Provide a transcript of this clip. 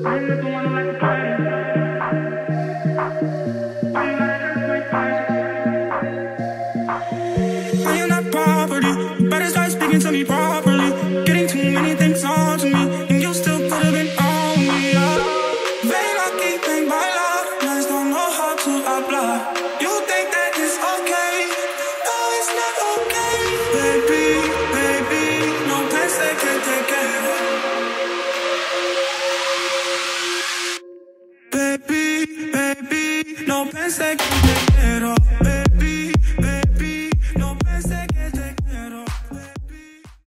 Buying that property, you better start speaking to me properly. Getting too many things on to me, and you still could have been on me. Very lucky, thank my love. Just don't know how to apply. You think that it's okay? No, it's not okay. Baby, baby, no place they can take care of. Baby, baby, no place they can take care of.